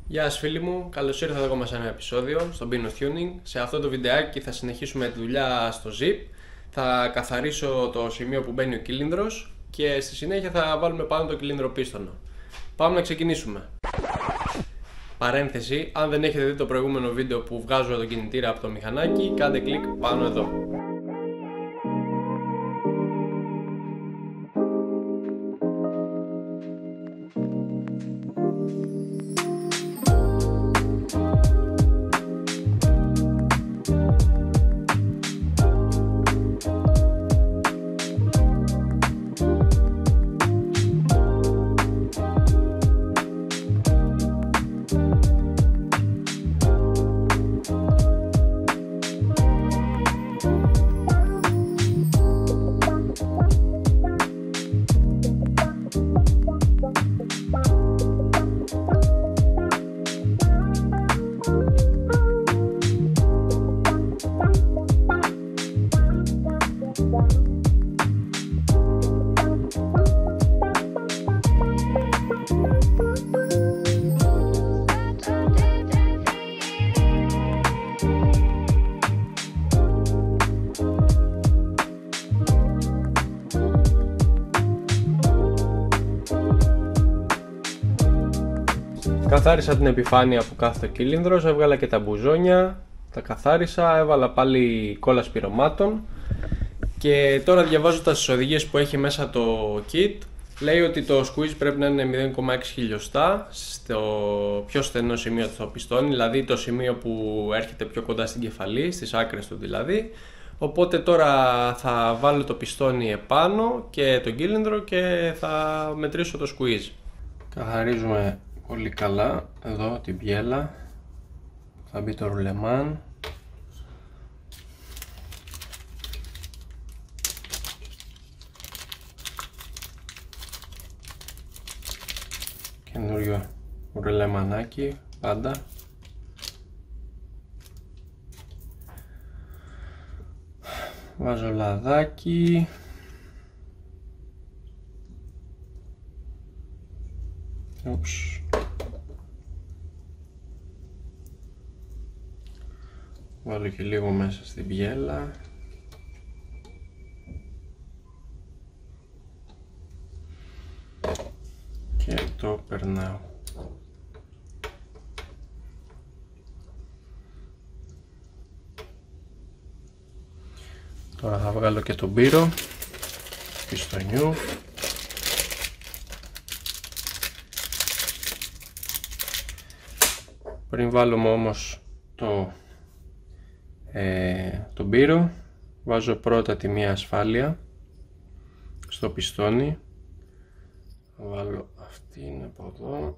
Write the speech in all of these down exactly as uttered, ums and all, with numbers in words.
Γεια σας φίλοι μου, καλώς ήρθατε ακόμα σε ένα επεισόδιο στο Bino Tuning. Σε αυτό το βιντεάκι θα συνεχίσουμε τη δουλειά στο zip. Θα καθαρίσω το σημείο που μπαίνει ο κύλινδρος και στη συνέχεια θα βάλουμε πάνω το κύλινδρο πίστονο. Πάμε να ξεκινήσουμε. Παρένθεση, αν δεν έχετε δει το προηγούμενο βίντεο που βγάζω τον κινητήρα από το μηχανάκι, κάντε κλικ πάνω εδώ. Καθάρισα την επιφάνεια που κάθεται ο κύλινδρος, έβγαλα και τα μπουζόνια, τα καθάρισα, έβαλα πάλι κόλλα σπυρωμάτων και τώρα διαβάζοντας τις οδηγίες που έχει μέσα το kit, λέει ότι το squeeze πρέπει να είναι μηδέν κόμμα έξι χιλιοστά στο πιο στενό σημείο του πιστώνει, δηλαδή το σημείο που έρχεται πιο κοντά στην κεφαλή, στις άκρες του δηλαδή. Οπότε τώρα θα βάλω το πιστόνι επάνω και τον κύλινδρο και θα μετρήσω το squeeze. Καθαρίζουμε πολύ καλά εδώ την πιέλα, θα μπει το ρουλεμάν. Καινούριο ρουλεμανάκι πάντα. Βάζω λαδάκι. Ούψ. Βάλω και λίγο μέσα στην πιέλα. Και το περνάω. Τώρα θα βγάλω και τον πύρο πιστονιού. Πριν βάλουμε όμως το, ε, τον πύρο, βάζω πρώτα τη μία ασφάλεια στο πιστόνι. Θα βάλω αυτήν από εδώ.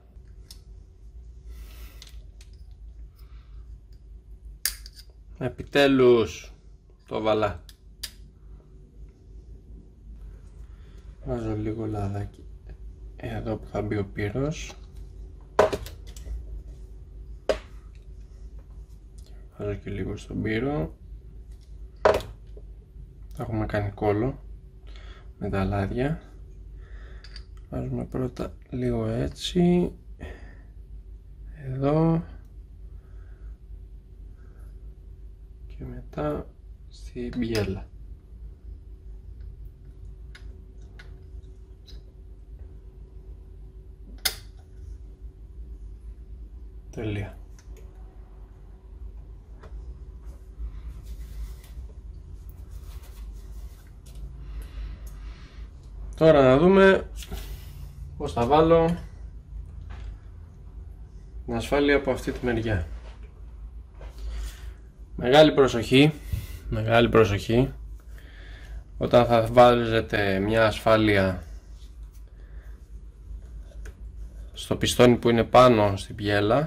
Επιτέλους το βάλα. Βάζω λίγο λαδάκι εδώ που θα μπει ο πύρος. Βάζω και λίγο στον πύρο. Θα έχουμε κάνει κόλλο με τα λάδια. Βάζουμε πρώτα λίγο έτσι, εδώ και μετά στην πιέλα. Τελεία. Τώρα να δούμε πώς θα βάλω την ασφάλεια από αυτή τη μεριά. Μεγάλη προσοχή, μεγάλη προσοχή όταν θα βάλετε μια ασφάλεια στο πιστόνι που είναι πάνω στην πιέλα,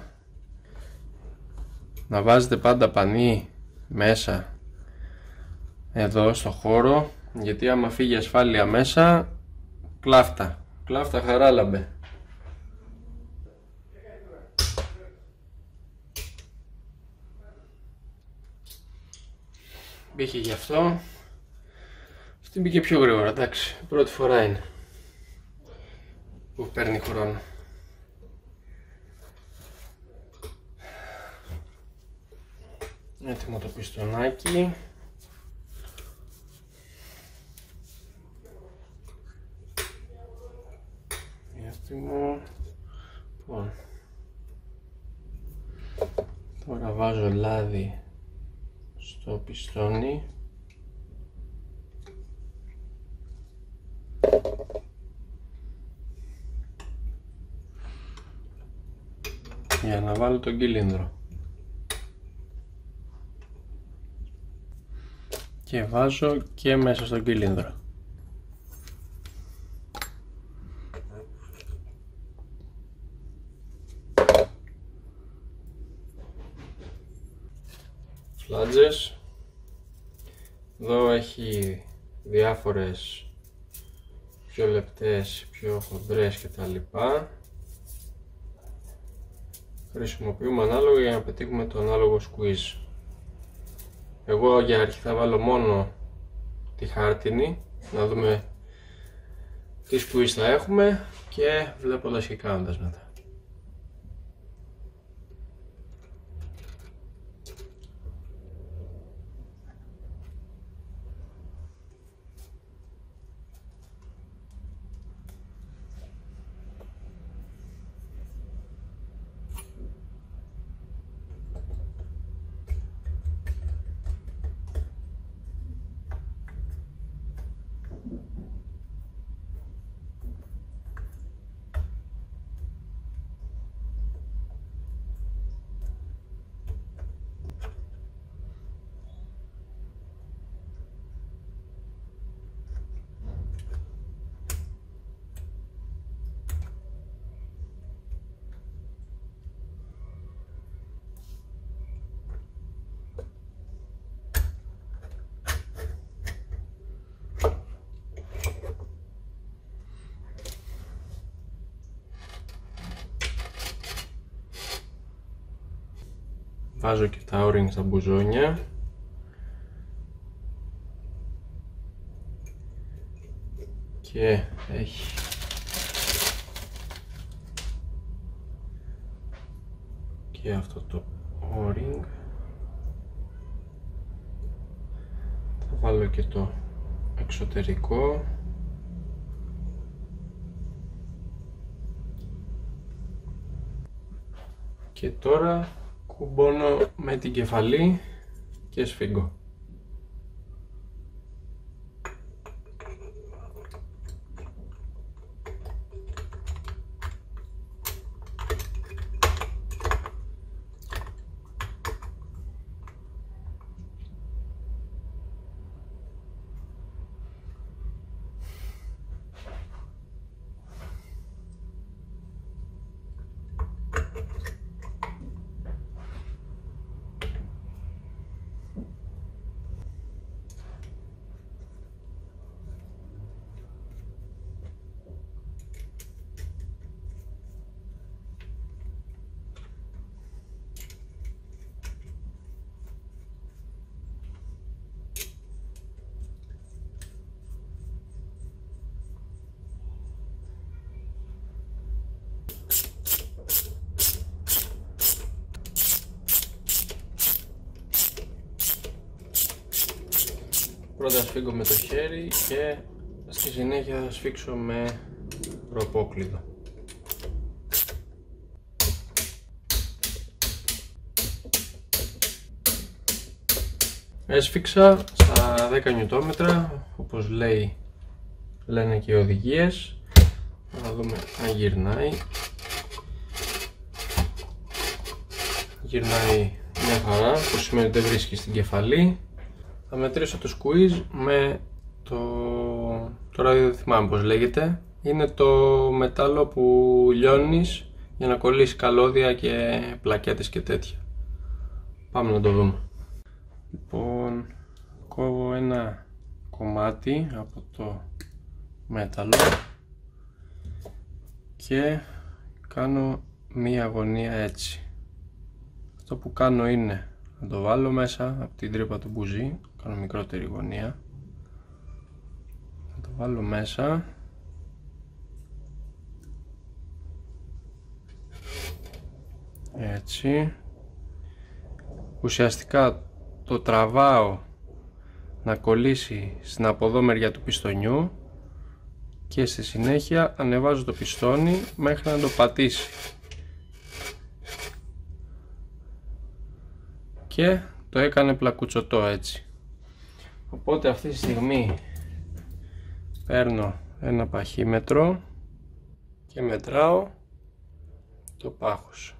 να βάζετε πάντα πανί μέσα εδώ στο χώρο, γιατί άμα φύγει ασφάλεια μέσα, κλάφτα, κλάφτα χαράλαμπε. Μπήκε γι' αυτό. Αυτή μπήκε πιο γρήγορα, εντάξει. Πρώτη φορά είναι που παίρνει χρόνο. Έτοιμο το πιστονάκι. Έτοιμο. Λοιπόν, τώρα βάζω λάδι στο πιστόνι. Για να βάλω τον κύλινδρο. Και βάζω και μέσα στον κύλινδρο. Φλάτζες. Εδώ έχει διάφορες πιο λεπτές, πιο χοντρές κτλ. Χρησιμοποιούμε ανάλογα για να πετύχουμε το ανάλογο squeeze. Εγώ για αρχή θα βάλω μόνο τη χάρτινη, να δούμε τι squeeze θα έχουμε και βλέποντας και κάνοντας μετά. Βάζω και τα orange στα μπουζόνια. Και έχει και αυτό το o-ring. Θα βάλω και το εξωτερικό. Και τώρα κουμπώνω με την κεφαλή και σφίγγω. Πρώτα σφίγγω με το χέρι και στη συνέχεια θα σφίξω με ροπόκλειδο. Έσφιξα στα δέκα νιουτόμετρα, όπως λέει, λένε και οι οδηγίες. Θα δούμε αν γυρνάει. Γυρνάει μια χαρά, που σημαίνει ότι δεν βρίσκει στην κεφαλή. Θα μετρήσω το squeeze με το... τώρα δεν θυμάμαι πώς λέγεται. Είναι το μετάλλο που λιώνεις για να κολλήσει καλώδια και πλακέτες και τέτοια. Πάμε να το δούμε. Λοιπόν, κόβω ένα κομμάτι από το μέταλλο και κάνω μία γωνία έτσι. Αυτό που κάνω είναι να το βάλω μέσα από την τρύπα του μπουζί, κάνω μικρότερη γωνία, να το βάλω μέσα έτσι. Ουσιαστικά το τραβάω να κολλήσει στην από εδώ μεριά του πιστονιού και στη συνέχεια ανεβάζω το πιστόνι μέχρι να το πατήσει και το έκανε πλακουτσωτό έτσι. Οπότε αυτή τη στιγμή παίρνω ένα παχύμετρο και μετράω το πάχος.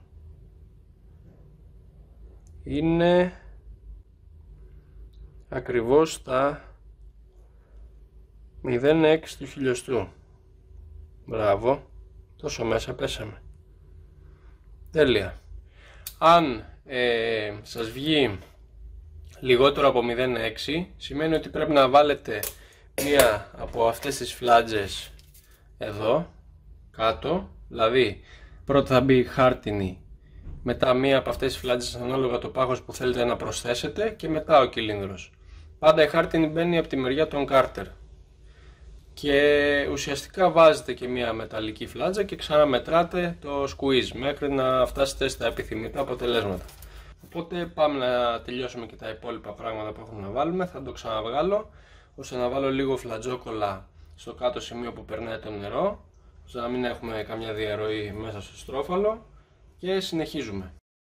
Είναι ακριβώς στα μηδέν κόμμα έξι του χιλιοστού. Μπράβο, τόσο μέσα πέσαμε. Τέλεια. Αν ε, σας βγει λιγότερο από μηδέν κόμμα έξι, σημαίνει ότι πρέπει να βάλετε μία από αυτές τις φλάτζες εδώ κάτω, δηλαδή πρώτα θα μπει χάρτινη, μετά μία από αυτές τις φλάτζες ανάλογα το πάχος που θέλετε να προσθέσετε και μετά ο κύλινδρος. Πάντα η χάρτινη μπαίνει από τη μεριά των κάρτερ και ουσιαστικά βάζετε και μία μεταλλική φλάτζα και ξαναμετράτε το squeeze μέχρι να φτάσετε στα επιθυμητά αποτελέσματα. Οπότε πάμε να τελειώσουμε και τα υπόλοιπα πράγματα που έχουμε να βάλουμε. Θα το ξαναβγάλω ώστε να βάλω λίγο φλατζόκολλα στο κάτω σημείο που περνάει το νερό, ώστε να μην έχουμε καμιά διαρροή μέσα στο στρόφαλο, και συνεχίζουμε.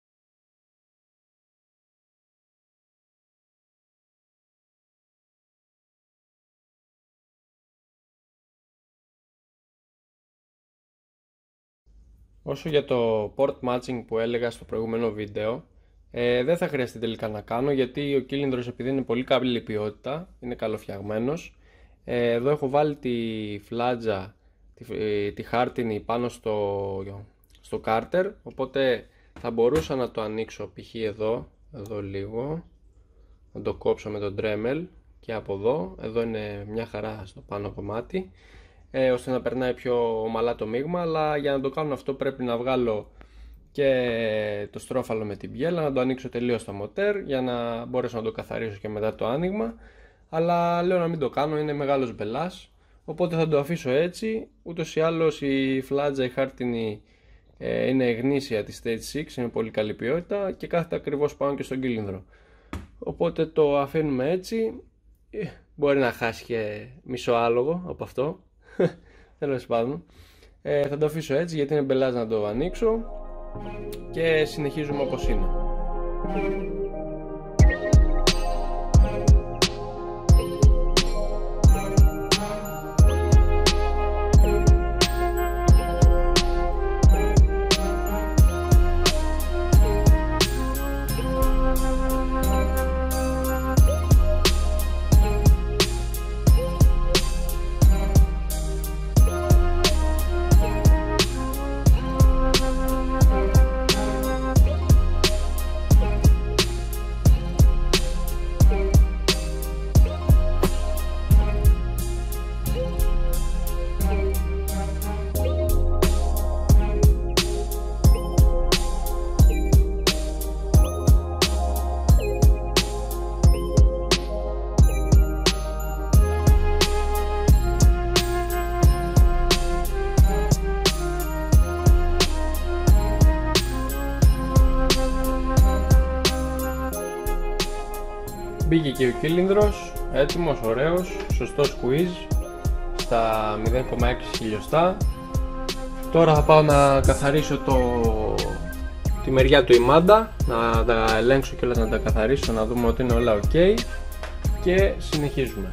Όσο για το port matching που έλεγα στο προηγούμενο βίντεο, ε, δεν θα χρειαστεί τελικά να κάνω, γιατί ο κύλινδρος, επειδή είναι πολύ καλή ποιότητα, είναι καλοφτιαγμένος. Ε, εδώ έχω βάλει τη φλάτζα, τη, τη χάρτινη πάνω στο, στο κάρτερ, οπότε θα μπορούσα να το ανοίξω π.χ. εδώ, εδώ λίγο, να το κόψω με τον Dremel και από εδώ, εδώ είναι μια χαρά στο πάνω κομμάτι, ε, ώστε να περνάει πιο ομαλά το μείγμα, αλλά για να το κάνω αυτό πρέπει να βγάλω και το στρόφαλο με την πιέλα, να το ανοίξω τελείως στο μοτέρ για να μπορέσω να το καθαρίσω και μετά το άνοιγμα, αλλά λέω να μην το κάνω, είναι μεγάλος μπελάς, οπότε θα το αφήσω έτσι. Ούτως ή άλλως η φλάτζα η χάρτινη ε, είναι γνήσια της Stage έξι, είναι πολύ καλή ποιότητα και κάθεται ακριβώς πάνω και στον κύλινδρο, οπότε το αφήνουμε έτσι. Μπορεί να χάσει και μισό άλογο από αυτό, τέλος πάντων. ε, θα το αφήσω έτσι γιατί είναι μπελάς να το ανοίξω και συνεχίζουμε όπως είναι. Μπήκε και ο κύλινδρος, έτοιμος, ωραίος, σωστό squeeze στα μηδέν κόμμα έξι χιλιοστά. Τώρα θα πάω να καθαρίσω το... τη μεριά του ημάντα, να τα ελέγξω και όλα, να τα καθαρίσω, να δούμε ότι είναι όλα ok και συνεχίζουμε.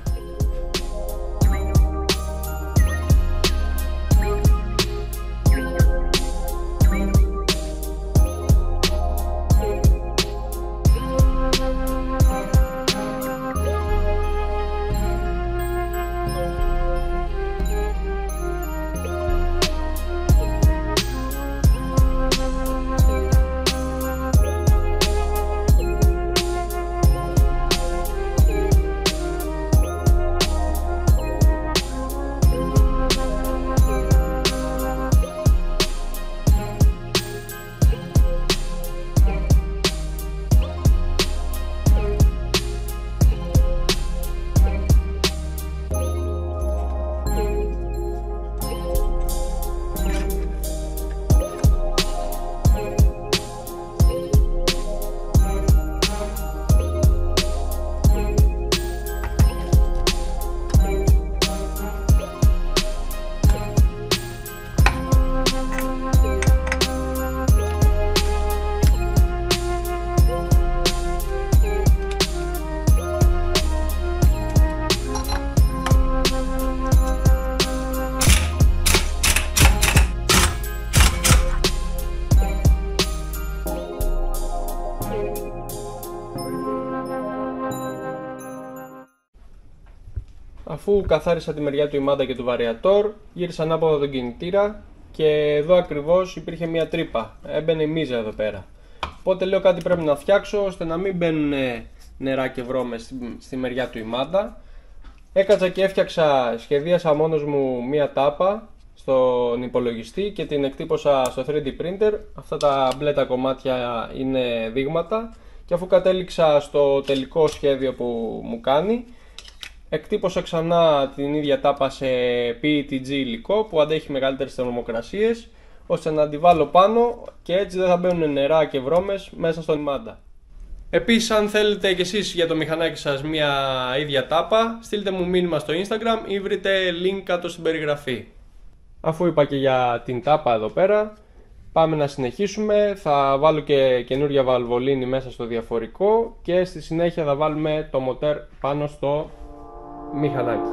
Αφού καθάρισα τη μεριά του ημάντα και του βαριατόρ, γύρισα ανάποδα τον κινητήρα και εδώ ακριβώς υπήρχε μια τρύπα. Έμπαινε η μίζα εδώ πέρα. Οπότε λέω κάτι πρέπει να φτιάξω ώστε να μην μπαίνουν νερά και βρώμες στη, στη μεριά του ημάντα. Έκατσα και έφτιαξα, σχεδίασα μόνος μου μια τάπα στον υπολογιστή και την εκτύπωσα στο θρι ντι printer. Αυτά τα μπλε τα κομμάτια είναι δείγματα και αφού κατέληξα στο τελικό σχέδιο που μου κάνει, εκτύπωσα ξανά την ίδια τάπα σε πι ι τι τζι υλικό που αντέχει μεγαλύτερες θερμοκρασίες, ώστε να τη βάλω πάνω και έτσι δεν θα μπαίνουν νερά και βρώμες μέσα στον ημάντα. Επίσης, αν θέλετε και εσείς για το μηχανάκι σας μια ίδια τάπα, στείλτε μου μήνυμα στο Instagram ή βρείτε link κάτω στην περιγραφή. Αφού είπα και για την τάπα εδώ πέρα, πάμε να συνεχίσουμε. Θα βάλω και καινούρια βαλβολίνη μέσα στο διαφορικό και στη συνέχεια θα βάλουμε το μοτέρ πάνω στο μηχανάκι.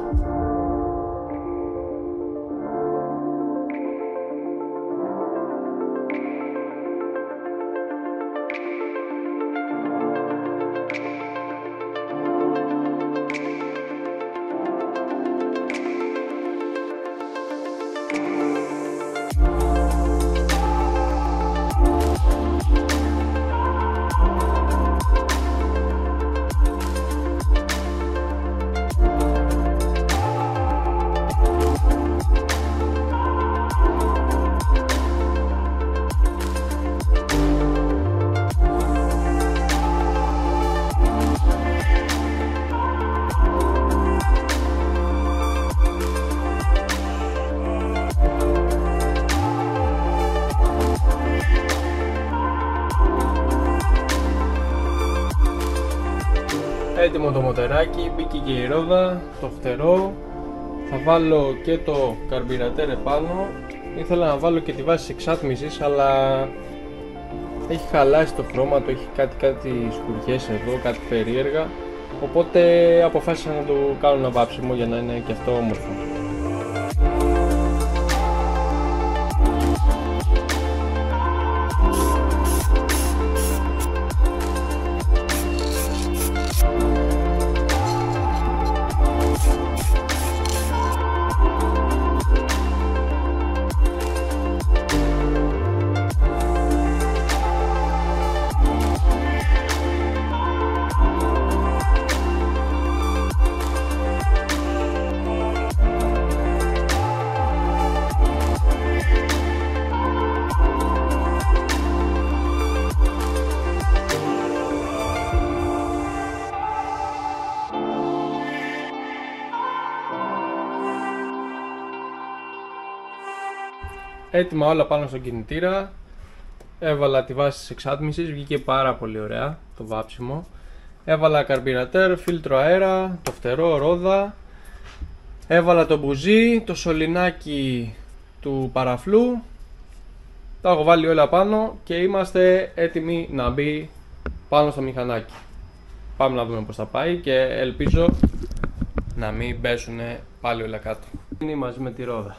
Έτοιμο το μοτεράκι, μπήκε και η ρόδα, το φτερό. Θα βάλω και το καρμπυρατέρ επάνω. Ήθελα να βάλω και τη βάση εξάτμισης, αλλά έχει χαλάσει το χρώμα του, έχει κάτι, κάτι σκουριές εδώ, κάτι περίεργα. Οπότε αποφάσισα να το κάνω ένα βάψιμο για να είναι και αυτό όμορφο. Έτοιμα όλα πάνω στον κινητήρα. Έβαλα τη βάση της εξάτμισης, βγήκε πάρα πολύ ωραία το βάψιμο. Έβαλα καρμπυρατέρ, φίλτρο αέρα, το φτερό, ρόδα. Έβαλα το μπουζί, το σωληνάκι του παραφλού. Τα έχω βάλει όλα πάνω και είμαστε έτοιμοι να μπει πάνω στο μηχανάκι. Πάμε να δούμε πως θα πάει και ελπίζω να μην πέσουν πάλι όλα κάτω. Είναι μαζί με τη ρόδα.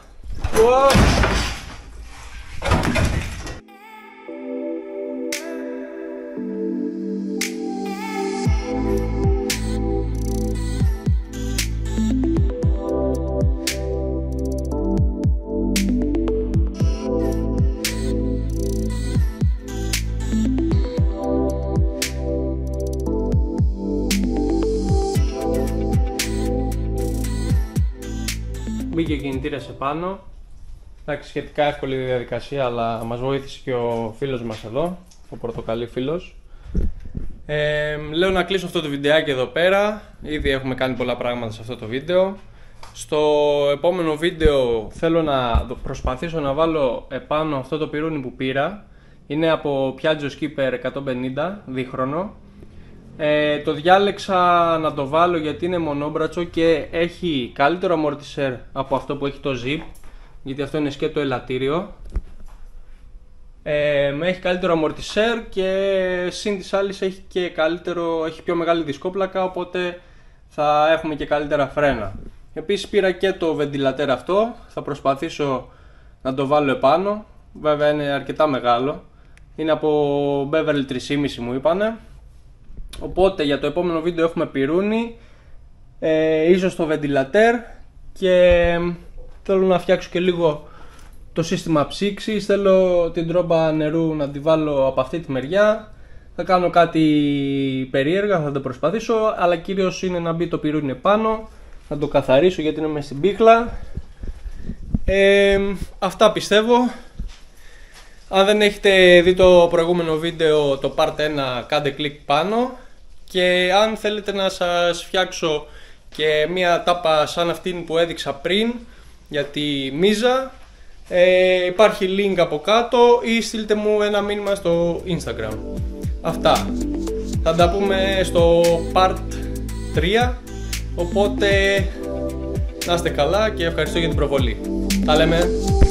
Μπήκε ο κινητήρας επάνω. Εντάξει, σχετικά εύκολη διαδικασία, αλλά μας βοήθησε και ο φίλος μας εδώ, ο πορτοκαλί φίλος. Ε, λέω να κλείσω αυτό το βιντεάκι εδώ πέρα. Ήδη έχουμε κάνει πολλά πράγματα σε αυτό το βίντεο. Στο επόμενο βίντεο θέλω να προσπαθήσω να βάλω επάνω αυτό το πιρούνι που πήρα. Είναι από Piaggio Skipper εκατόν πενήντα δίχρονο. Ε, το διάλεξα να το βάλω γιατί είναι μονόμπρατσο και έχει καλύτερο αμορτισέρ από αυτό που έχει το Zip, γιατί αυτό είναι σκέτο ελαττήριο. Ε, έχει καλύτερο αμορτισέρ και συν της άλλης έχει και καλύτερο, έχει πιο μεγάλη δισκόπλακα, οπότε θα έχουμε και καλύτερα φρένα. Επίσης πήρα και το βεντιλατέρ αυτό, θα προσπαθήσω να το βάλω επάνω. Βέβαια είναι αρκετά μεγάλο, είναι από Beverly τρία κόμμα πέντε μου είπανε. Οπότε για το επόμενο βίντεο έχουμε πιρούνι, ε, ίσως το βεντιλατέρ, και θέλω να φτιάξω και λίγο το σύστημα ψήξης. Θέλω την τρόμπα νερού να τη βάλω από αυτή τη μεριά. Θα κάνω κάτι περίεργα, θα το προσπαθήσω, αλλά κυρίως είναι να μπει το πυρούνι επάνω. Θα το καθαρίσω γιατί είναι μέσα στην πίχλα. ε, Αυτά πιστεύω. Αν δεν έχετε δει το προηγούμενο βίντεο, το part ένα, κάντε κλικ πάνω. Και αν θέλετε να σας φτιάξω και μια τάπα σαν αυτήν που έδειξα πριν για τη μίζα, ε, υπάρχει link από κάτω, ή στείλτε μου ένα μήνυμα στο Instagram. Αυτά. Θα τα πούμε στο part τρία. Οπότε να είστε καλά και ευχαριστώ για την προβολή. Τα λέμε.